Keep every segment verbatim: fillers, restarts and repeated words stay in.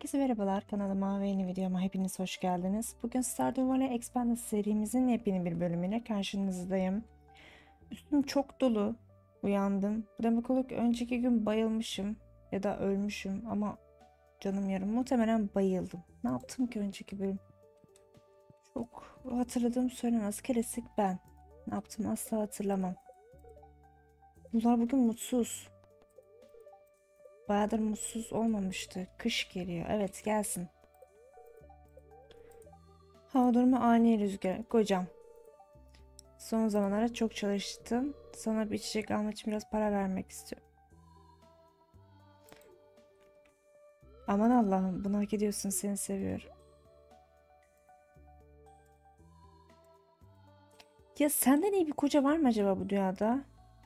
Herkese merhabalar, kanalıma ve yeni videoma hepiniz hoş geldiniz. Bugün Stardew Valley Expanded serimizin yepyeni bir bölümüyle karşınızdayım. Üstüm çok dolu, uyandım. Demek oluyor ki önceki gün bayılmışım ya da ölmüşüm ama canım yarım. Muhtemelen bayıldım. Ne yaptım ki önceki bölüm? Çok hatırladığım söylemez. Klasik ben. Ne yaptım asla hatırlamam. Bunlar bugün mutsuz. Bayağıdır mutsuz olmamıştı. Kış geliyor. Evet, gelsin. Hava durumu ani rüzgar. Kocam. Son zamanlarda çok çalıştım. Sana bir içecek almak için biraz para vermek istiyorum. Aman Allah'ım, bunu hak ediyorsun, seni seviyorum. Ya senden iyi bir koca var mı acaba bu dünyada?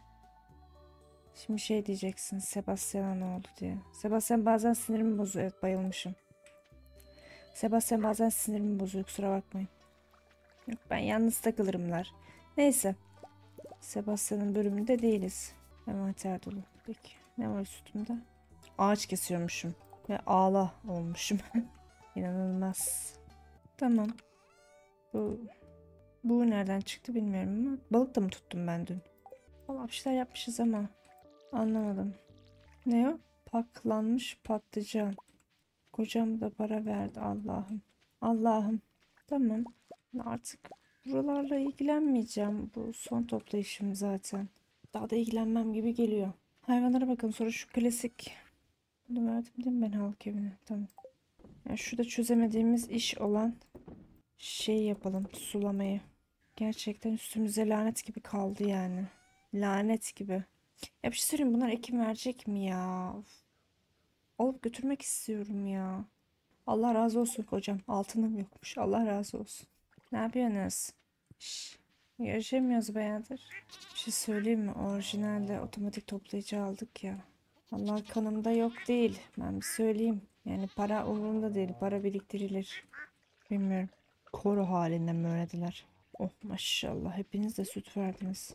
Şimdi şey diyeceksin, Sebastian'a ne oldu diye. Sebastian bazen sinirimi bozuyor. Evet, bayılmışım. Sebastian bazen sinirimi bozuyor, kusura bakmayın. Yok, ben yalnız takılırımlar. Neyse. Sebastian'ın bölümünde değiliz. Envanter dolu. Peki. Ne var üstümde? Ağaç kesiyormuşum. Ve ağla olmuşum. İnanılmaz. Tamam. Bu, bu nereden çıktı bilmiyorum ama balık da mı tuttum ben dün? Valla bir şeyler yapmışız ama anlamadım. Ne o? Paklanmış patlıcan. Kocam da para verdi, Allah'ım. Allah'ım. Tamam. Artık buralarla ilgilenmeyeceğim. Bu son toplayışım zaten. Daha da ilgilenmem gibi geliyor. Hayvanlara bakın, sonra şu klasik. Bunu verdim değil mi ben halk evine? Tamam. Yani şurada çözemediğimiz iş olan şey yapalım, sulamayı. Gerçekten üstümüze lanet gibi kaldı yani. Lanet gibi. Ya bir şey söyleyeyim, bunlar ekim verecek mi ya? Of. Alıp götürmek istiyorum ya. Allah razı olsun kocam. Altınım yokmuş. Allah razı olsun. Ne yapıyorsunuz? Şş, görüşemiyoruz bayağıdır. Bir şey söyleyeyim mi? Orijinalde otomatik toplayıcı aldık ya. Allah, kanımda yok değil. Ben bir söyleyeyim. Yani para umurumda değil. Para biriktirilir. Bilmiyorum. Koro halinde mi öğrediler? Oh maşallah. Hepiniz de süt verdiniz.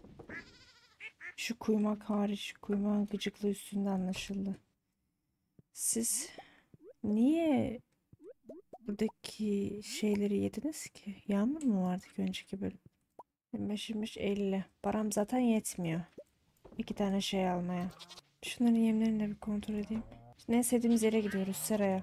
Şu kuymak hariç. Kuymağın gıcıklığı üstünde anlaşıldı. Siz niye buradaki şeyleri yediniz ki? Yağmur mu vardı ki önceki bölüm? yirmi beş yirmi beş elli. Param zaten yetmiyor. İki tane şey almaya. Şunların yemlerini de bir kontrol edeyim. Ne sevdiğimiz yere gidiyoruz, seraya.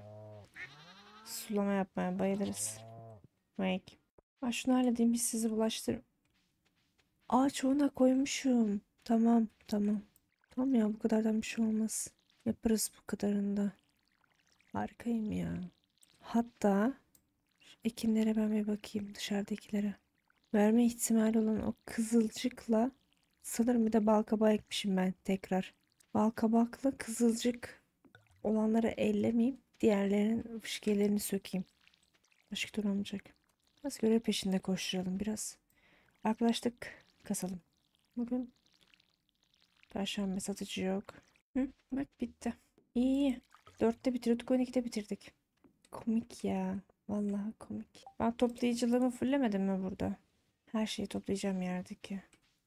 Sulama yapmaya bayılırız. Make. Ben şunu halledeyim, biz sizi bulaştır. Aa, çoğuna koymuşum. Tamam tamam. Tamam ya, bu kadardan bir şey olmaz. Yaparız bu kadarında. Harikayım ya. Hatta şu ekinlere ben bir bakayım, dışarıdakilere. Verme ihtimali olan o kızılcıkla sanırım bir de balkabağı ekmişim ben tekrar. Balkabakla kızılcık olanları ellemeyeyim. Diğerlerinin fışkiyelerini sökeyim. Başka türlü olmayacak. Biraz görev peşinde koşturalım biraz. Arkadaşlık kasalım. Bugün Perşembe, satıcı yok. Hı, bak bitti. İyi iyi. Dörtte bitiriyorduk, on ikide bitirdik. Komik ya. Vallahi komik. Ben toplayıcılığımı fullemedim mi burada? Her şeyi toplayacağım yerdeki.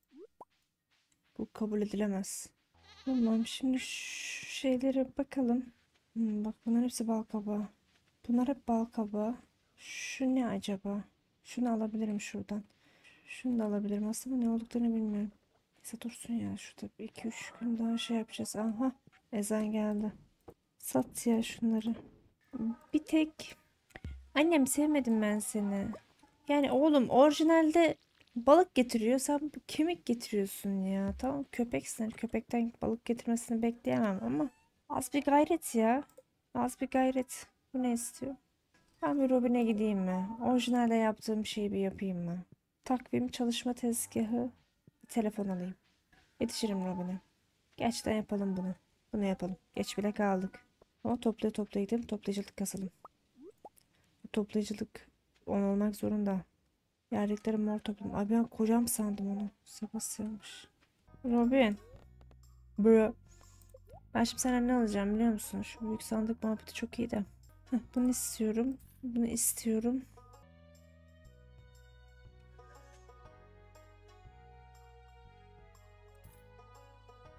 Bu kabul edilemez. Tamam, şimdi şu şeylere bakalım. Hmm, bak, bunlar hepsi bal kabağı. Bunlar hep bal kabağı. Şu ne acaba? Şunu alabilirim şuradan. Şunu da alabilirim. Aslında ne olduklarını bilmiyorum. Neyse dursun ya. Şurada iki üç gün daha şey yapacağız. Aha, ezan geldi. Sat ya şunları. Bir tek annem, sevmedim ben seni. Yani oğlum, orijinalde balık getiriyor. Sen bu kemik getiriyorsun ya. Tamam, köpeksin. Köpekten balık getirmesini bekleyemem ama az bir gayret ya. Az bir gayret. Bu ne istiyor? Ben bir Robin'e gideyim mi? Orijinalde yaptığım şeyi bir yapayım mı? Takvim, çalışma tezgahı, bir telefon alayım. Yetişirim Robin'e. Gerçekten yapalım bunu. Bunu yapalım. Geç bile kaldık. Ama toplaya toplaya gidelim. Toplayıcılık kasalım. Bu toplayıcılık on olmak zorunda. Yerdikleri mor toplum. Abi, ben kocam sandım onu. Sebastian'mış. Robin. Bro. Ben şimdi senden ne alacağım biliyor musun? Şu büyük sandık muhabbeti çok iyi de. Heh, bunu istiyorum. Bunu istiyorum. Bu ne be?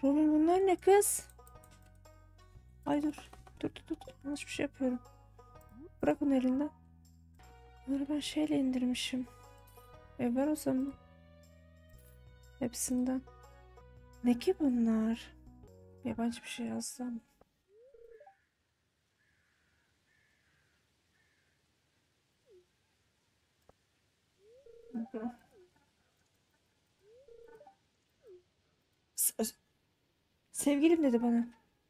Robin bunlar ne kız? Ay dur. Dur dur dur. Yanlış bir şey yapıyorum. Bırak onu elinden. Bunları ben şeyle indirmişim. E ver o zaman. Hepsinden. Ne ki bunlar? Yabancı bir şey yazsam. S- Sevgilim dedi bana.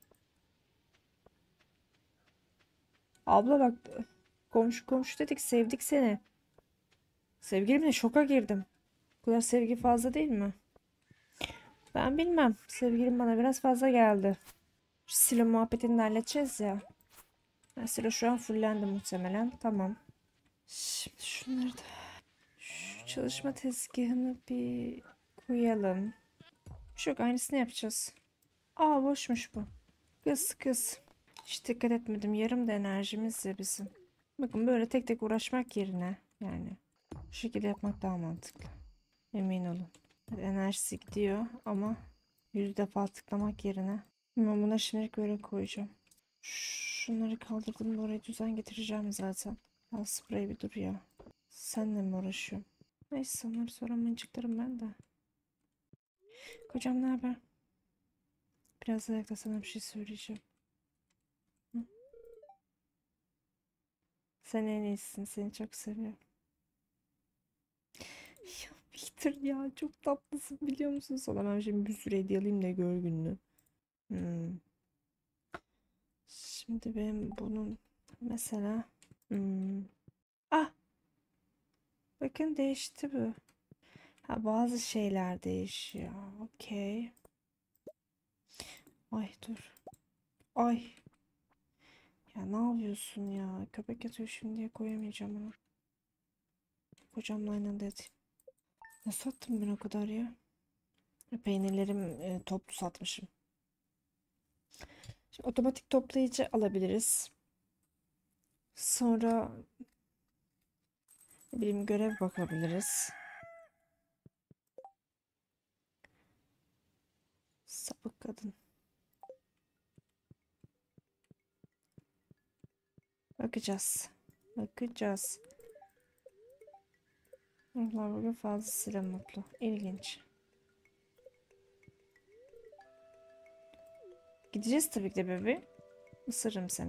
Abla bak, komşu komşu dedik, sevdik seni. Sevgilimle şoka girdim. Bu kadar sevgi fazla değil mi? Ben bilmem. Sevgilim bana biraz fazla geldi. Şu silo muhabbetini de halledeceğiz ya. Ben silo şu an fullendi muhtemelen. Tamam. Şimdi şunları da, şu çalışma tezgahını bir koyalım. Çok aynısını yapacağız. Aa boşmuş bu. Kız kız. Hiç dikkat etmedim. Yarım da enerjimiz ya bizim. Bakın böyle tek tek uğraşmak yerine yani bu şekilde yapmak daha mantıklı. Emin olun. Enerjisi gidiyor ama yüz defa tıklamak yerine. Ben buna şimdilik böyle koyacağım. Şunları kaldırdım da oraya düzen getireceğim zaten. Ya sprey bir dur ya. Senle mi uğraşıyorum? Neyse onları sonra mıncıklarım ben de. Kocam ne haber? Biraz ayakta sana bir şey söyleyeceğim. Hı? Sen en iyisin. Seni çok seviyorum. Ya Victor ya çok tatlısın biliyor musun? Sana ben şimdi bir sürü hediye alayım da gör gününü. Hmm. Şimdi benim bunun mesela hmm. Ah bakın değişti bu. Ha bazı şeyler değişiyor. Okey. Ay dur. Ay. Ya ne yapıyorsun ya? Köpek yatıyor şimdi diye koyamayacağım onu. Kocamla aynı anda yatayım. Ne sattım ben o kadar ya? Peynirlerim e, toplu satmışım. Şimdi otomatik toplayıcı alabiliriz. Sonra ne bileyim görev bakabiliriz. Sapık kadın. Bakacağız. Bakacağız. Allah bugün fazlasıyla mutlu. İlginç. Gideceğiz tabii ki de bebeğim. Isırırım seni.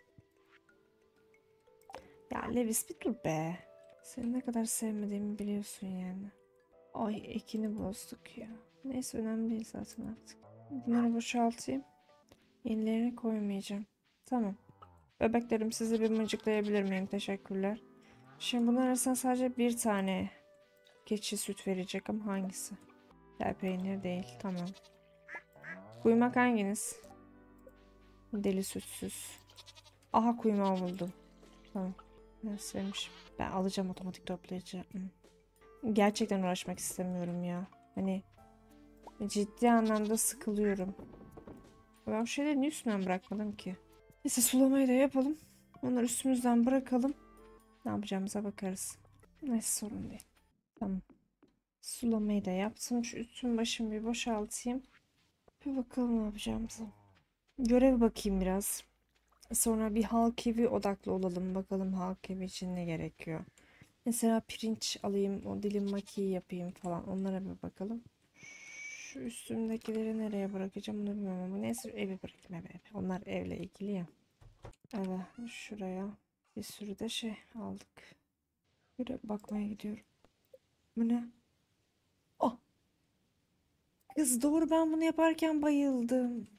Ya Levis bir dur be. Seni ne kadar sevmediğimi biliyorsun yani. Ay ekini bozduk ya. Neyse önemli değil zaten artık. Bunları boşaltayım. Yenilerini koymayacağım. Tamam. Bebeklerim sizi bir mıncıklayabilir miyim? Teşekkürler. Şimdi bunlar arasında sadece bir tane keçi süt verecek ama hangisi? Ya peynir değil. Tamam. Kuymak hanginiz? Deli sütsüz. Aha kuymağı buldum. Tamam. Ben sevmişim. Ben alacağım otomatik toplayıcı. Hı. Gerçekten uğraşmak istemiyorum ya. Hani ciddi anlamda sıkılıyorum. Ben bu şeyleri niye üstünden bırakmadım ki? Neyse sulamayı da yapalım. Onları üstümüzden bırakalım. Ne yapacağımıza bakarız. Neyse sorun değil. Tamam. Sulamayı da yaptım. Şu üstüm başımı bir boşaltayım. Bir bakalım ne yapacağımıza. Görev bakayım biraz. Sonra bir halk evi odaklı olalım. Bakalım halk evi için ne gerekiyor. Mesela pirinç alayım. O dilim makiyi yapayım falan. Onlara bir bakalım. Şu üstümdekileri nereye bırakacağım onu bilmiyorum ama neyse evi bırakayım eve, eve. Onlar evle ilgili ya. Evet şuraya bir sürü de şey aldık. Böyle bakmaya gidiyorum. Bu ne? Oh kız doğru ben bunu yaparken bayıldım.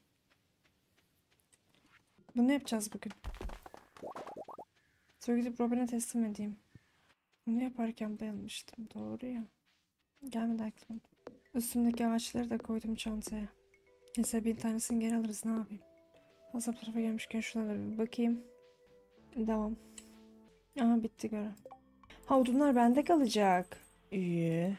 Bunu yapacağız bugün. Sonra gidip Robin'e teslim edeyim. Bunu yaparken bayılmıştım doğru ya. Gelmedi aklıma. Üstümdeki ağaçları da koydum çantaya. Neyse bir tanesini geri alırız ne yapayım. Hazır bu tarafa gelmişken şuna da bir bakayım. Devam. Aha bitti göre. Ha odunlar bende kalacak. İyi.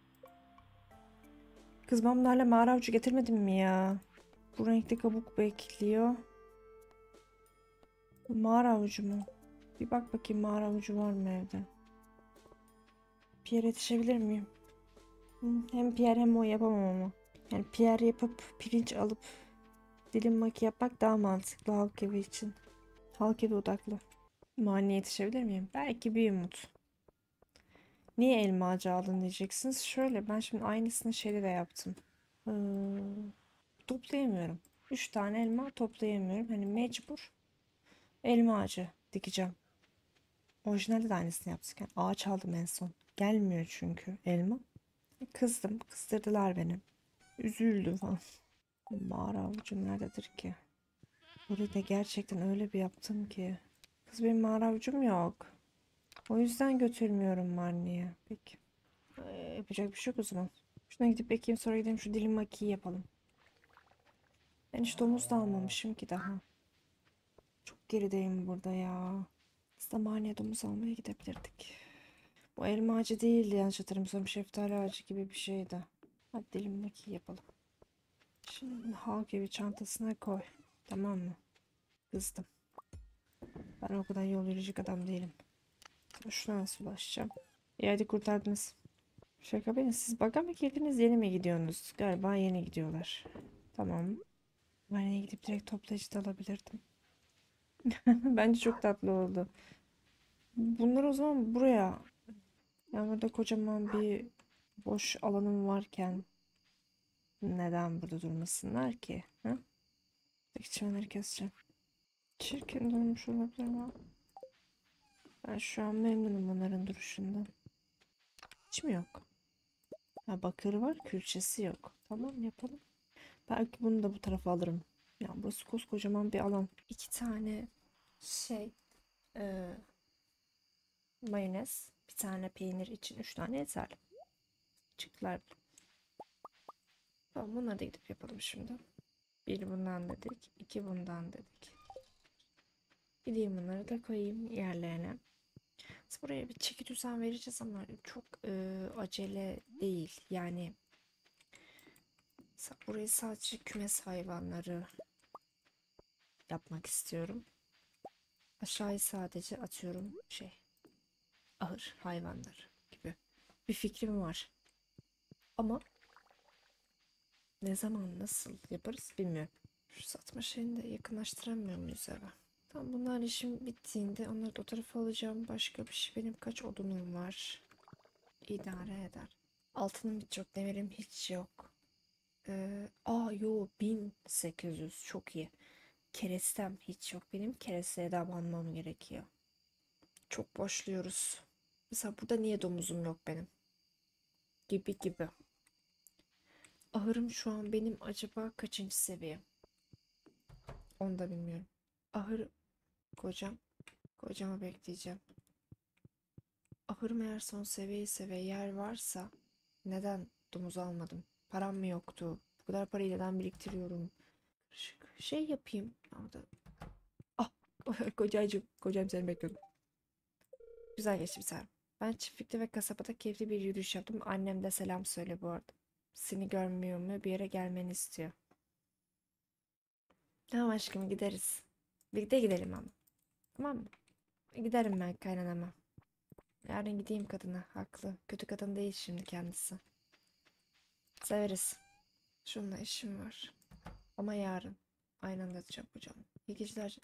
Kız ben bunlarla mağara avucu getirmedim mi ya? Bu renkli kabuk bekliyor. Bu mağara avucu mu? Bir bak bakayım mağara avucu var mı evde? Pierre yetişebilir miyim? Hı, hem Pierre hem o yapamam ama. Yani Pierre yapıp pirinç alıp dilim maki yapmak daha mantıklı halk evi için. Halk evi odaklı. Mahalleye yetişebilir miyim? Belki bir umut. Niye elma ağacı aldın diyeceksiniz. Şöyle ben şimdi aynısını şeyde de yaptım. Ee, toplayamıyorum. Üç tane elma toplayamıyorum. Hani mecbur elma ağacı dikeceğim. Orijinalde de aynısını yaptık. Yani ağaç aldım en son. Gelmiyor çünkü elma. Kızdım. Kızdırdılar beni. Üzüldüm falan. Mağara avucu nerededir ki? Burayı da gerçekten öyle bir yaptım ki. Kız benim mağara avucum yok. O yüzden götürmüyorum Marni'ye. Peki. Ee, yapacak bir şey yok o zaman. Şuna gidip bekeyim sonra gidelim şu dilim makiyi yapalım. Ben hiç domuz da almamışım ki daha. Çok gerideyim burada ya. Aslında Marni'ye domuz almaya gidebilirdik. Bu elma ağacı değildi yanlış hatırlamıyorsam. Şeftali ağacı gibi bir şeydi. Hadi dilim makiyi yapalım. Şimdi halk evi çantasına koy. Tamam mı? Kızdım. Ben o kadar yol yürüyecek adam değilim. Şuna nasıl ulaşacağım? İyi hadi kurtardınız. Şaka beni siz baga mı girdiniz yeni mi gidiyorsunuz? Galiba yeni gidiyorlar. Tamam. Ben yine gidip direkt toplayıcı da alabilirdim. Bence çok tatlı oldu. Bunlar o zaman buraya. Yani burada kocaman bir boş alanım varken neden burada durmasınlar ki? Ha? Çimenleri keseceğim. Çirkin durmuş olabilir ama ben şu an memnunum onların duruşundan. Hiç mi yok? Ha, bakır var, külçesi yok. Tamam yapalım. Belki bunu da bu tarafa alırım. Ya burası koskocaman bir alan. İki tane şey e, mayonez, bir tane peynir için üç tane yeterli. Çıktılar. Tamam bunları da gidip yapalım şimdi. Bir bundan dedik, iki bundan dedik. Gideyim bunları da koyayım yerlerine. Biz buraya bir çeki düzen vereceğiz ama çok e, acele değil. Yani burayı sadece kümes hayvanları yapmak istiyorum. Aşağıyı sadece atıyorum şey ahır hayvanları gibi bir fikrim var. Ama ne zaman nasıl yaparız bilmiyorum. Şu satma şeyini de yakınlaştıramıyor muyuz eve? Tamam bunların işim bittiğinde onları da o tarafa alacağım. Başka bir şey benim kaç odunum var? İdare eder. Altınım hiç yok. Demirim hiç yok. Ee, aa yo bin sekiz yüz çok iyi. Kerestem hiç yok. Benim keresteye de abanmam gerekiyor. Çok boşluyoruz. Mesela burada niye domuzum yok benim? Gibi gibi. Ahırım şu an benim acaba kaçıncı seviye? Onu da bilmiyorum. Ahır kocam. Kocamı bekleyeceğim. Ahırım eğer son seviye ise ve yer varsa neden domuz almadım? Param mı yoktu? Bu kadar parayı neden biriktiriyorum? Şey yapayım. Orada. Ah kocacığım. Kocam seni bekliyordum. Güzel geçti bir tane. Ben çiftlikte ve kasabada keyifli bir yürüyüş yaptım. Annem de selam söyle bu arada. Seni görmüyor mu? Bir yere gelmeni istiyor. Tamam aşkım gideriz. Birlikte gidelim ama. Tamam mı? Giderim ben kaynanama. Yarın gideyim kadına. Haklı. Kötü kadın değil şimdi kendisi. Severiz. Şununla işim var. Ama yarın. Aynı anda yatacağım hocam. İyi geceler.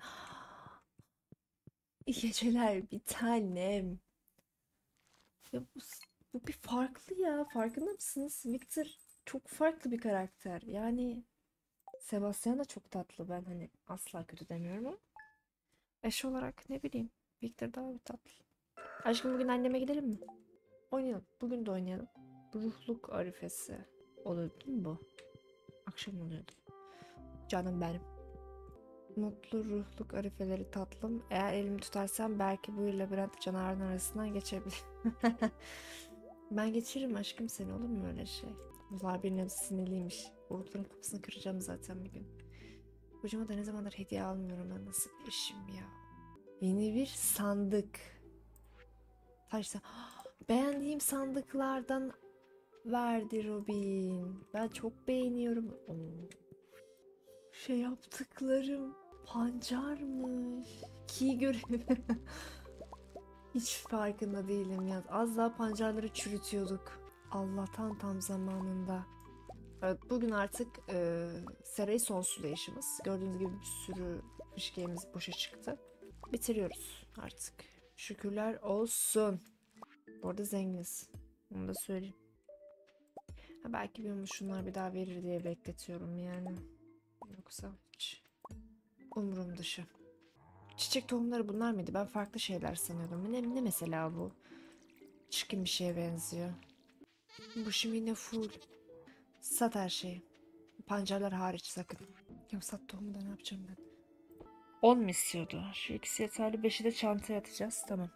İyi geceler bir tanem. Ya bu, bu bir farklı ya. Farkında mısınız? Victor çok farklı bir karakter. Yani Sebastian da çok tatlı. Ben hani asla kötü demiyorum ama eş olarak ne bileyim. Victor daha bir tatlı. Aşkım bugün anneme gidelim mi? Oynayalım. Bugün de oynayalım. Ruhluk arifesi. Oluyordu değil mi bu? Akşam oluyordu. Canım benim. Mutlu ruhluk arifeleri tatlım. Eğer elimi tutarsam belki bu labirent canavarın arasından geçebilir. Ben geçiririm aşkım seni olur mu öyle şey? Bunlar birine sinirliymiş. Urukların kapısını kıracağım zaten bir gün. Kocama da ne zamandır hediye almıyorum ben nasıl bir işim ya. Yeni bir sandık. Taşsa beğendiğim sandıklardan verdi Robin. Ben çok beğeniyorum. Oo. Şey yaptıklarım pancarmış. Ki görevi. Hiç farkında değilim ya. Az daha pancarları çürütüyorduk. Allah'tan tam zamanında Evet, bugün artık e, Seray son sulayışımız. Gördüğünüz gibi bir sürü fışkiyemiz boşa çıktı. Bitiriyoruz artık. Şükürler olsun. Bu arada zenginiz. Onu da söyleyeyim. Ha, belki bir şunlar bir daha verir diye bekletiyorum yani. Yoksa hiç umurum dışı. Çiçek tohumları bunlar mıydı? Ben farklı şeyler sanıyordum. Ne, ne mesela bu? Çirkin bir şeye benziyor. Bu şimdi yine full. Sat her şeyi. Pancarlar hariç sakın. Ya sat tohumu da ne yapacağım ben? On mu istiyordu? Şu ikisi yeterli. Beşi de çantaya atacağız. Tamam.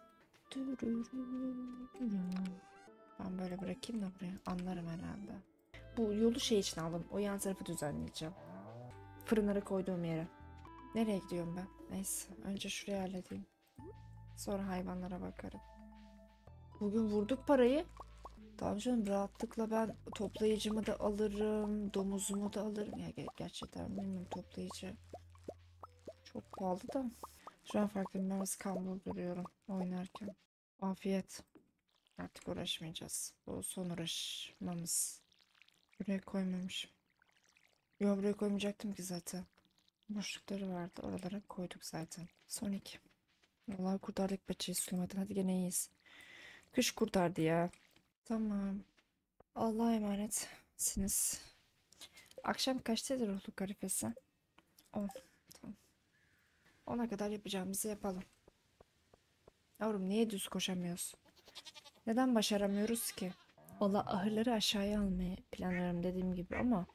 Ben böyle bırakayım da buraya. Anlarım herhalde. Bu yolu şey için aldım. O yan tarafı düzenleyeceğim. Fırınları koyduğum yere. Nereye gidiyorum ben? Neyse. Önce şurayı halledeyim. Sonra hayvanlara bakarım. Bugün vurduk parayı. Tamam canım, rahatlıkla ben toplayıcımı da alırım. Domuzumu da alırım. Ya ger- gerçekten bilmiyorum, toplayıcı çok pahalı da. Şu an farklı bir mevzi kambur görüyorum oynarken. Afiyet. Artık uğraşmayacağız. Bu son uğraşmamız. Buraya koymamışım. Yok, buraya koymayacaktım ki zaten. Boşlukları vardı. Oralara koyduk zaten. Son iki. Vallahi kurtardık paçayı sulamadan. Hadi gene iyiyiz. Kış kurtardı ya. Tamam. Allah'a emanetsiniz. Akşam kaçtadır ruhluk arifesi? On. Tamam. Ona kadar yapacağımızı yapalım. Yavrum, niye düz koşamıyoruz? Neden başaramıyoruz ki? Valla ahırları aşağıya almayı planlıyorum dediğim gibi ama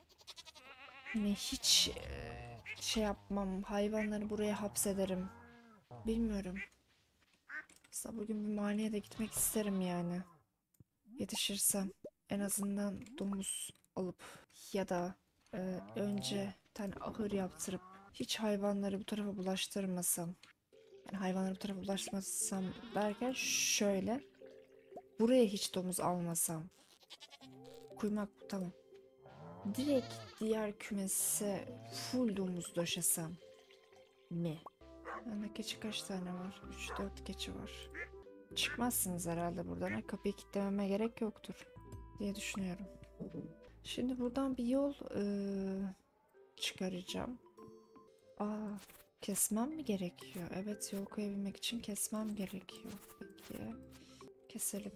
hani hiç e, şey yapmam. Hayvanları buraya hapsederim. Bilmiyorum. Aslında bugün bir mahalleye de gitmek isterim yani. Yetişirsem en azından domuz alıp ya da e, önce bir tane ahır yaptırıp hiç hayvanları bu tarafa bulaştırmasam. Yani hayvanları bu tarafa bulaştırmasam derken şöyle, buraya hiç domuz almasam. Kuymak bu, tamam. Direkt diğer kümese full domuz döşesem mi? Bende keçi kaç tane var? üç dört keçi var. Çıkmazsınız herhalde buradan. Ha, kapıyı kilitlememe gerek yoktur diye düşünüyorum. Şimdi buradan bir yol eee, çıkaracağım. Aa, kesmem mi gerekiyor? Evet, yol koyabilmek için kesmem gerekiyor. Peki, keselim.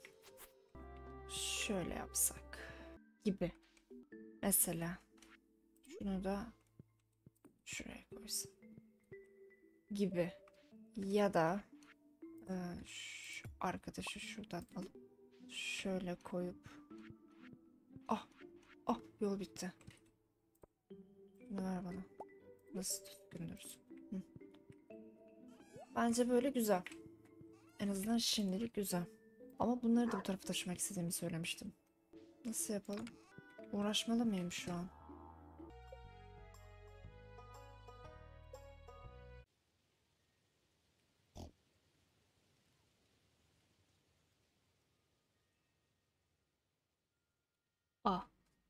Şöyle yapsak gibi. Mesela şunu da şuraya koysam gibi. Ya da e, şu arkadaşı şuradan alıp şöyle koyup, ah ah, yol bitti. Şunu ver bana. Nasıl düzgün dursun? Hı. Bence böyle güzel. En azından şimdilik güzel. Ama bunları da bu tarafa taşımak istediğimi söylemiştim. Nasıl yapalım? Uğraşmalı mıyım şu an? A,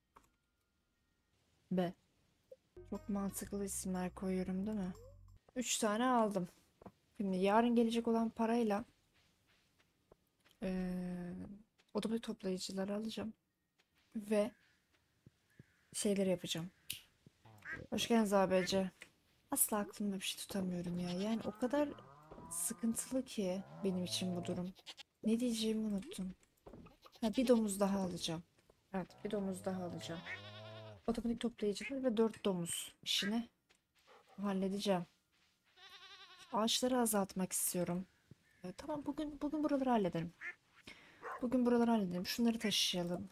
B. Çok mantıklı isimler koyuyorum değil mi? Üç tane aldım. Şimdi yarın gelecek olan parayla eee otomatik toplayıcıları alacağım. Ve şeyleri yapacağım. Hoş geldiniz A B C. Asla aklımda bir şey tutamıyorum ya. Yani o kadar sıkıntılı ki benim için bu durum. Ne diyeceğimi unuttum. Ha, bir domuz daha alacağım. Evet, bir domuz daha alacağım. Otomatik toplayıcılar ve dört domuz işini halledeceğim. Ağaçları azaltmak istiyorum. E, tamam, bugün bugün buraları hallederim. Bugün buraları hallederim. Şunları taşıyalım.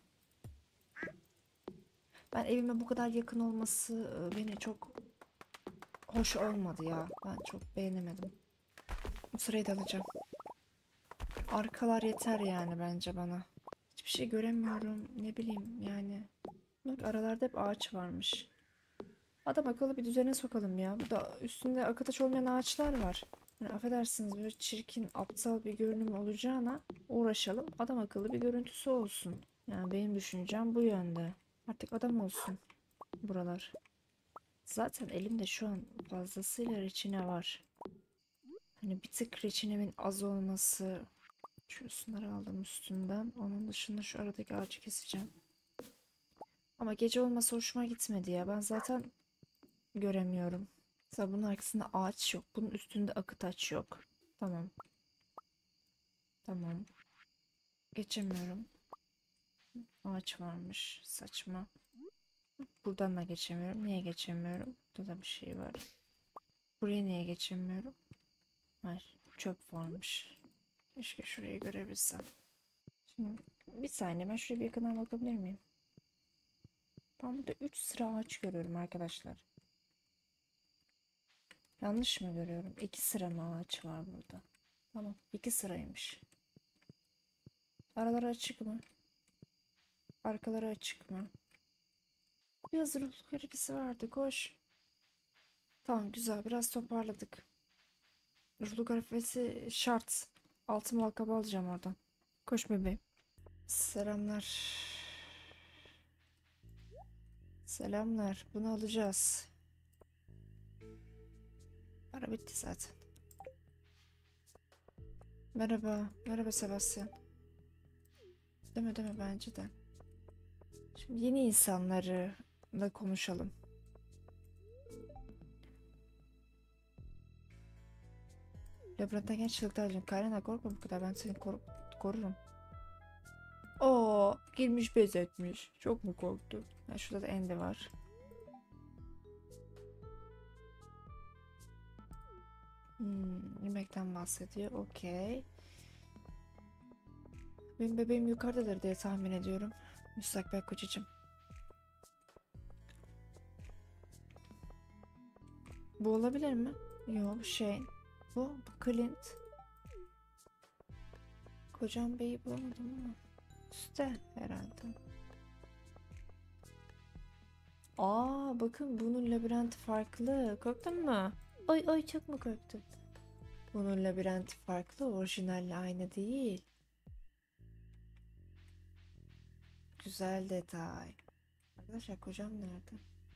Ben evime bu kadar yakın olması e, beni çok hoş olmadı ya. Ben çok beğenemedim. Bu sırayı da alacağım. Arkalar yeter yani bence bana. Hiçbir şey göremiyorum. Ne bileyim yani. Bak, aralarda hep ağaç varmış. Adam akıllı bir düzene sokalım ya. Burada üstünde akataş olmayan ağaçlar var. Yani affedersiniz, böyle çirkin, aptal bir görünüm olacağına uğraşalım. Adam akıllı bir görüntüsü olsun. Yani benim düşüncem bu yönde. Artık adam olsun buralar. Zaten elimde şu an fazlasıyla reçine var. Hani bir tık reçinemin az olması. Şunları aldım üstünden. Onun dışında şu aradaki ağacı keseceğim. Ama gece olmasa hoşuma gitmedi ya. Ben zaten göremiyorum. Mesela bunun arkasında ağaç yok. Bunun üstünde akıtaç yok. Tamam. Tamam. Geçemiyorum. Ağaç varmış. Saçma. Buradan da geçemiyorum. Niye geçemiyorum? Burada da bir şey var. Buraya niye geçemiyorum? Hayır. Çöp varmış. Keşke şurayı görebilsem. Şimdi bir saniye, ben şuraya bir yakından bakabilir miyim? Ben burada üç sıra ağaç görüyorum arkadaşlar. Yanlış mı görüyorum? iki sıra mı ağaç var burada? Tamam. iki sıraymış. Araları açık mı? Arkaları açık mı? Bir hazırlık hareketi vardı. Koş. Tamam, güzel. Biraz toparladık. Ruhluk harfesi şart. Altın balkabı alacağım oradan. Koş bebeğim. Selamlar. Selamlar. Bunu alacağız. Para bitti zaten. Merhaba. Merhaba Sebastian. Deme deme, bence de. Şimdi yeni insanları da konuşalım. Labirentten genç çığlıklar alacağım. Karina, korkma bu kadar. Ben seni koru korurum. Oo, girmiş bez etmiş. Çok mu korktu? Ha, şurada da Andy var. Hmm, yemekten bahsediyor. Okey. Benim bebeğim yukarıdadır diye tahmin ediyorum. Müstakbel kocacığım. Bu olabilir mi? Yok, şey. Bu, bu Clint. Kocam beyi bulamadım ama. Üstte herhalde. Aa, bakın bunun labirenti farklı. Korktun mu? Ay ay, çok mu korktun? Bunun labirenti farklı. Orijinalle aynı değil. Güzel detay. Arkadaşlar, kocam nerede?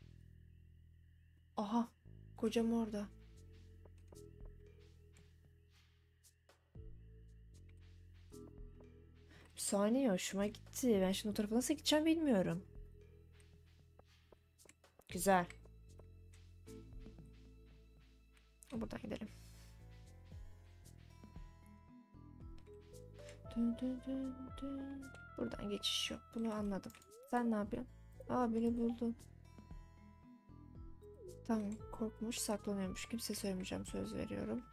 Aha, kocam orada. Bir saniye, hoşuma gitti. Ben şimdi o tarafa nasıl gideceğim bilmiyorum. Güzel. Buradan gidelim. Dün dün dün dün. Buradan geçiş yok. Bunu anladım. Sen ne yapıyorsun? Aa, beni buldun. Tamam, korkmuş, saklanıyormuş. Kimse söylemeyeceğim, söz veriyorum.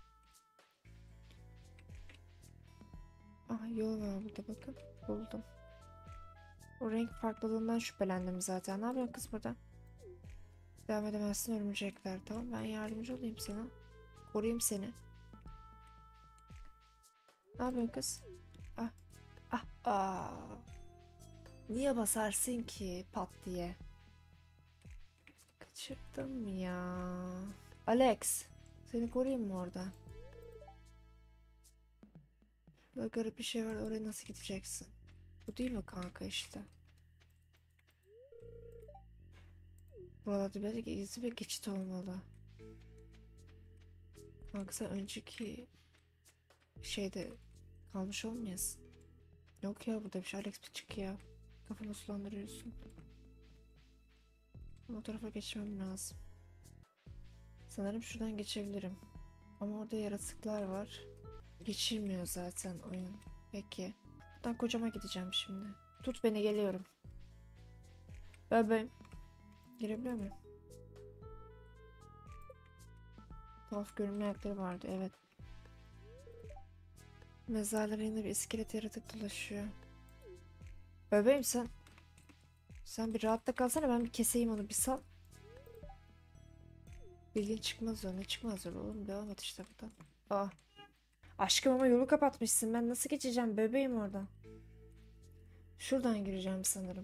Aha, yol var burada, bakın. Buldum. O renk farklılığından şüphelendim zaten. Ne yapıyorsun kız burada? Devam edemezsin, örümcekler. Tamam, ben yardımcı olayım sana. Koruyayım seni. Ne yapıyorsun kız? Ah ah ah. Niye basarsın ki pat diye? Kaçırdım ya. Alex, seni koruyayım mı orada? Böyle garip bir şey var, oraya nasıl gideceksin? Bu değil mi kanka işte? Buralarda belki gizli bir geçit olmalı. Kanka, sen önceki şeyde kalmış olmayasın. Yok ya, burada bir şey. Alex, bir çık ya. Kafanı sulandırıyorsun. O tarafa geçmem lazım. Sanırım şuradan geçebilirim. Ama orada yaratıklar var. Geçilmiyor zaten oyun. Peki. Buradan kocama gideceğim şimdi. Tut beni, geliyorum. Bebeğim. Girebiliyor muyum? Tuhaf görünümlü ayakları vardı, evet. Mezarlara yine bir iskelet yaratık dolaşıyor. Bebeğim, sen. Sen bir rahatta kalsana, ben bir keseyim onu, bir sal. Bildiğin çıkmaz o. Ne çıkmaz o oğlum? Devam et işte buradan. Aa. Aşkım, ama yolu kapatmışsın. Ben nasıl geçeceğim bebeğim oradan? Şuradan gireceğim sanırım.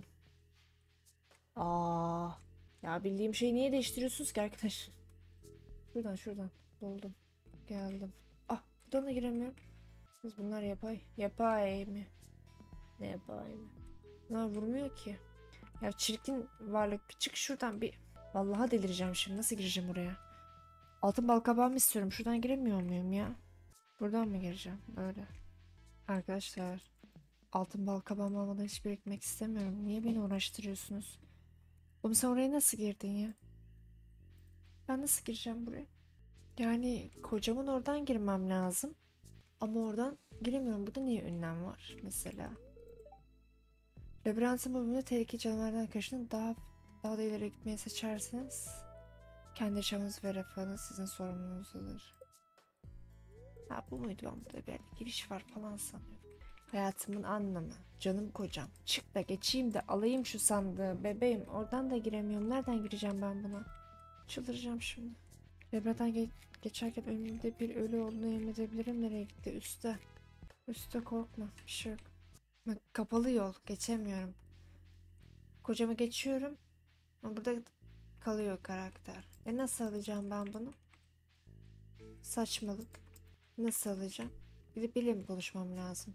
Aa. Ya, bildiğim şeyi niye değiştiriyorsunuz ki arkadaş? Şuradan şuradan. Buldum. Geldim. Ah, buradan da giremiyorum. Kız, bunlar yapay. Yapay mı? Ne yapay mı? Ne, vurmuyor ki. Ya çirkin varlık, bir çık şuradan bir. Vallahi delireceğim şimdi. Nasıl gireceğim oraya? Altın balkabağımı istiyorum. Şuradan giremiyor muyum ya? Buradan mı gireceğim? Böyle. Arkadaşlar. Altın bal kabağımı almadan hiçbir ekmek istemiyorum. Niye beni uğraştırıyorsunuz? Oğlum sen oraya nasıl girdin ya? Ben nasıl gireceğim buraya? Yani kocamın oradan girmem lazım. Ama oradan giremiyorum. Burada niye ünlem var mesela? Labirentin bu bölümünde tehlikeli canavarlardan kaçının daha daha da ileri gitmeyi seçerseniz kendi yaşamınız ve refahınız sizin sorumluluğunuzdur. Ha bu muydu, ben burada bir giriş var falan sanıyorum. Hayatımın anlamı, canım kocam. Çık da geçeyim de alayım şu sandığı bebeğim. Oradan da giremiyorum. Nereden gireceğim ben buna? Çıldıracağım şimdi. Lebra'dan ge geçerken önümde bir ölü olduğunu emin edebilirim. Nereye gitti? Üste. Üste korkma. Bir şey yok. Bak, kapalı yol. Geçemiyorum. Kocamı geçiyorum. Ama burada kalıyor karakter. E nasıl alacağım ben bunu? Saçmalık. Nasıl alacağım? Gidip biriyle mi konuşmam lazım?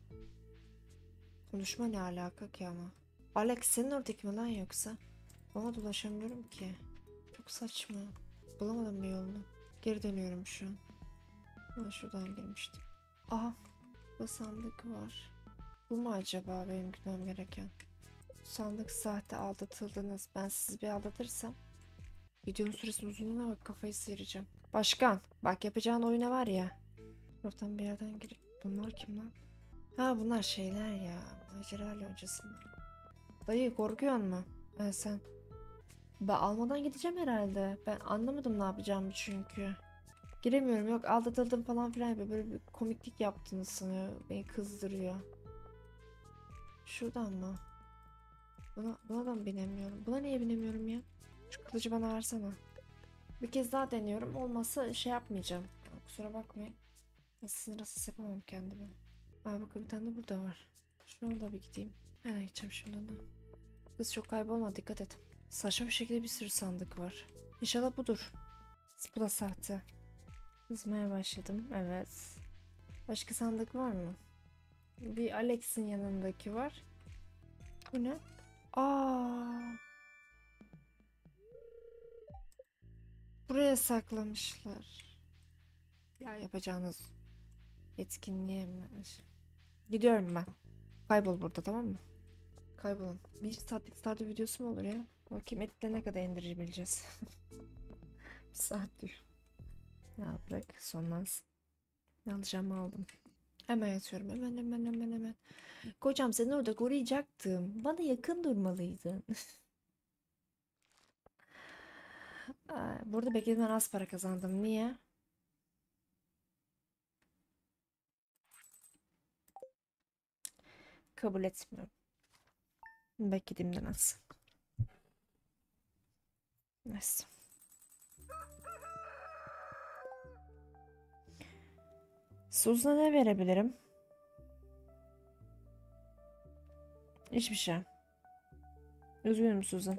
Konuşma ne alaka ki ama? Alex senin oradaki mi lan yoksa? Ona dolaşamıyorum ki. Çok saçma. Bulamadım bir yolunu. Geri dönüyorum şu an. Ben şuradan girmiştim. Aha. Bu sandık var. Bu mu acaba benim gitmem gereken? Sandık sahte, aldatıldınız. Ben sizi bir aldatırsam videonun süresinin uzunluğuna bak, kafayı sıyıracağım. Başkan bak, yapacağın oyuna var ya. Buradan bir yerden girip. Bunlar kim lan? Ha bunlar şeyler ya. Macera öncesinde. Dayı korkuyor mu? Ha, sen. Ben almadan gideceğim herhalde. Ben anlamadım ne yapacağımı çünkü. Giremiyorum, yok aldatıldım falan filan, böyle bir komiklik yaptığını sanıyor. Beni kızdırıyor. Şuradan mı? Buna, buna da mı binemiyorum? Buna niye binemiyorum ya? Şu kılıcı bana versene. Bir kez daha deniyorum. Olmazsa şey yapmayacağım. Kusura bakmayın. Sinir hastası yapamam kendimi. Aa bakın bir tane de burada var. Şuna da bir gideyim. Nereye gideceğim şimdi ona? Kız çok kaybolma, dikkat et. Saçma bir şekilde bir sürü sandık var. İnşallah budur. Bu da sahte. Kızmaya başladım. Evet. Başka sandık var mı? Bir Alex'in yanındaki var. Bu ne? Aa, buraya saklamışlar. Ya yapacağınız etkinliğe mi? Gidiyorum ben. Kaybol burada, tamam mı? Kaybolun. Bir saatlik Stardew videosu mu olur ya? Bakayım editle ne kadar indirebileceğiz. Bir saat diyor. Ya bırak sonmaz. Ne alacağımı aldım. Hemen yatıyorum. Hemen hemen hemen hemen. Kocam seni orada koruyacaktım. Bana yakın durmalıydın. Aa, burada beklediğimden az para kazandım. Niye? Kabul etmiyorum. Beklediğimden az. Neyse. Suzan'a ne verebilirim? Hiçbir şey. Üzgünüm Suzan.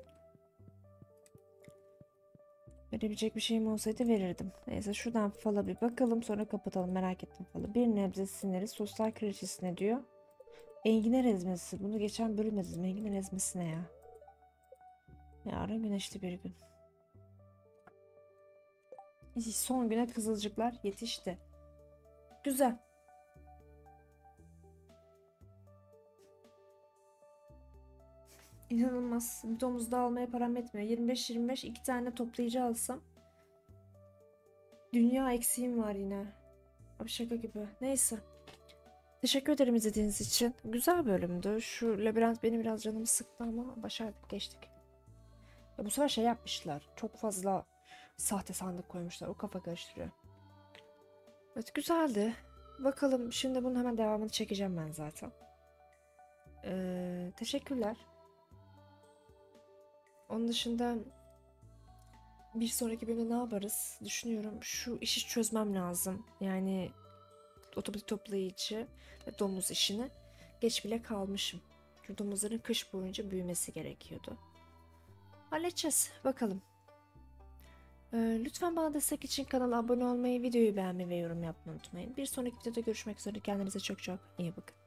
Verebilecek bir şeyim olsaydı verirdim. Neyse şuradan fala bir bakalım, sonra kapatalım, merak ettim falı. Bir nebze siniri sosyal kraliçesine diyor. Enginar ezmesi. Bunu geçen bölümde dedim. Enginar ezmesi ne ya? Yarın güneşli bir gün. Son güne kızılcıklar yetişti. Güzel. İnanılmaz. Bir domuz daha almaya param etmiyor. yirmi beş yirmi beş iki tane toplayıcı alsam. Dünya eksiğim var yine. Abi şaka gibi. Neyse. Teşekkür ederim izlediğiniz için. Güzel bölümdü. Şu labirent benim biraz canımı sıktı ama başardık, geçtik. Ya bu sefer şey yapmışlar. Çok fazla sahte sandık koymuşlar. O kafa karıştırıyor. Evet güzeldi. Bakalım şimdi bunun hemen devamını çekeceğim ben zaten. Ee, teşekkürler. Onun dışında bir sonraki bölümde ne yaparız düşünüyorum. Şu işi çözmem lazım. Yani otomatik toplayıcı ve domuz işini geç bile kalmışım. Çünkü domuzların kış boyunca büyümesi gerekiyordu. Halledeceğiz. Bakalım. Ee, lütfen bana destek için kanala abone olmayı, videoyu beğenmeyi ve yorum yapmayı unutmayın. Bir sonraki videoda görüşmek üzere. Kendinize çok çok iyi bakın.